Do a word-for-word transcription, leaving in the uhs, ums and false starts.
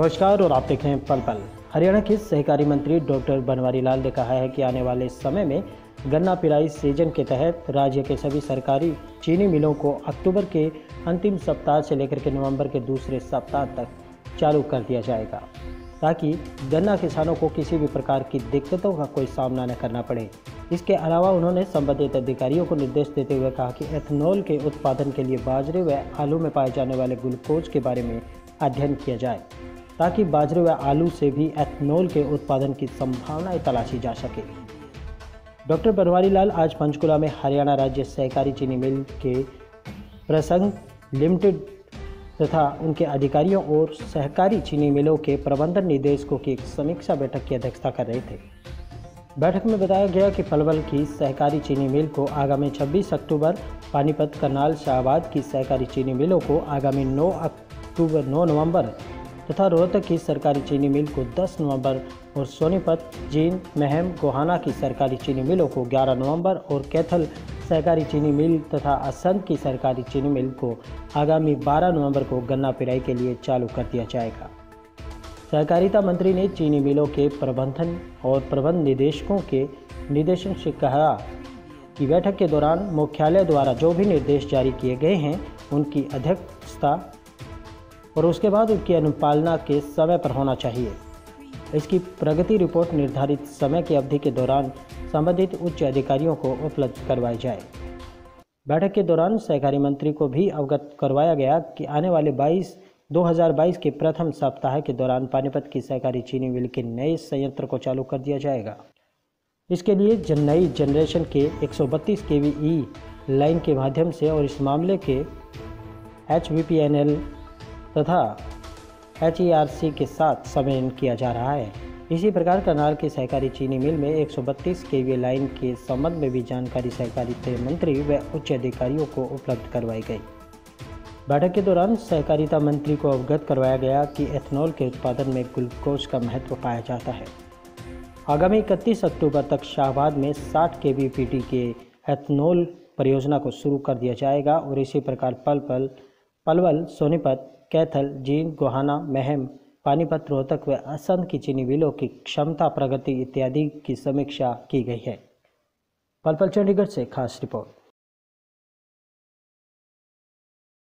नमस्कार और आप देख रहे हैं पल पल। हरियाणा के सहकारी मंत्री डॉक्टर बनवारी लाल ने कहा है कि आने वाले समय में गन्ना पिराई सीजन के तहत राज्य के सभी सरकारी चीनी मिलों को अक्टूबर के अंतिम सप्ताह से लेकर के नवंबर के दूसरे सप्ताह तक चालू कर दिया जाएगा, ताकि गन्ना किसानों को किसी भी प्रकार की दिक्कतों का कोई सामना न करना पड़े। इसके अलावा उन्होंने संबंधित अधिकारियों को निर्देश देते हुए कहा कि एथेनॉल के उत्पादन के लिए बाजरे व आलू में पाए जाने वाले ग्लूकोज के बारे में अध्ययन किया जाए, ताकि बाजरे व आलू से भी एथेनॉल के उत्पादन की संभावनाएं तलाशी जा सके। डॉक्टर बनवारी लाल आज पंचकुला में हरियाणा राज्य सहकारी चीनी मिल के प्रसंग लिमिटेड तथा उनके अधिकारियों और सहकारी चीनी मिलों के प्रबंधन निदेशकों की एक समीक्षा बैठक की अध्यक्षता कर रहे थे। बैठक में बताया गया कि पलवल की सहकारी चीनी मिल को आगामी छब्बीस अक्टूबर, पानीपत, करनाल, शाहबाद की सहकारी चीनी मिलों को आगामी नौ अक्टूबर नौ नवंबर तथा रोहतक की सरकारी चीनी मिल को दस नवंबर और सोनीपत, जींद, महम, गोहाना की सरकारी चीनी मिलों को ग्यारह नवंबर और कैथल सहकारी चीनी मिल तथा असंध की सरकारी चीनी मिल को आगामी बारह नवंबर को गन्ना पिराई के लिए चालू कर दिया जाएगा। सहकारिता मंत्री ने चीनी मिलों के प्रबंधन और प्रबंध निदेशकों के निर्देशन से कहा कि बैठक के दौरान मुख्यालय द्वारा जो भी निर्देश जारी किए गए हैं उनकी अध्यक्षता और उसके बाद उनकी अनुपालना के समय पर होना चाहिए। इसकी प्रगति रिपोर्ट निर्धारित समय की अवधि के दौरान संबंधित उच्च अधिकारियों को उपलब्ध करवाई जाए। बैठक के दौरान सहकारी मंत्री को भी अवगत करवाया गया कि आने वाले बाईस दो हज़ार बाईस के प्रथम सप्ताह के दौरान पानीपत की सहकारी चीनी मिल के नए संयंत्र को चालू कर दिया जाएगा। इसके लिए जन नई जनरेशन के एक सौ बत्तीस के वी ई लाइन के माध्यम से और इस मामले के H V P N L तथा एच ई आर सी के साथ समन्वय किया जा रहा है। इसी प्रकार करनाल की सहकारी चीनी मिल में एक सौ बत्तीस के वी लाइन के संबंध में भी जानकारी सहकारिता मंत्री व उच्च अधिकारियों को उपलब्ध करवाई गई। बैठक के दौरान सहकारिता मंत्री को अवगत करवाया गया कि एथेनॉल के उत्पादन में ग्लूकोज का महत्व पाया जाता है। आगामी इकतीस अक्टूबर तक शाहबाद में साठ के वी पी टी के एथेनॉल परियोजना को शुरू कर दिया जाएगा और इसी प्रकार पल पल पलवल, सोनीपत, कैथल, जींद, गोहाना, महम, पानीपत, रोहतक व असंध की चीनी मिलों की क्षमता, प्रगति इत्यादि की समीक्षा की गई है। पल पल चंडीगढ़ से खास रिपोर्ट।